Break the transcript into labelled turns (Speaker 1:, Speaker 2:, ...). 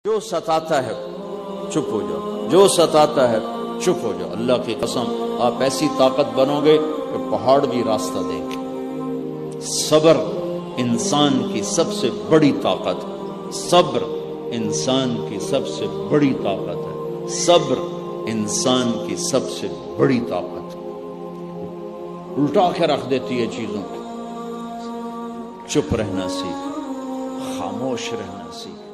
Speaker 1: जो सताता है चुप हो जाओ, जो सताता है चुप हो जाओ। अल्लाह की कसम, आप ऐसी ताकत बनोगे कि पहाड़ भी रास्ता देंगे। सब्र इंसान की सबसे बड़ी ताकत है। सब्र इंसान की सबसे बड़ी ताकत है। सब्र इंसान की सबसे बड़ी ताकत उल्टा के रख देती है चीजों को। चुप रहना सीख, खामोश रहना सीख।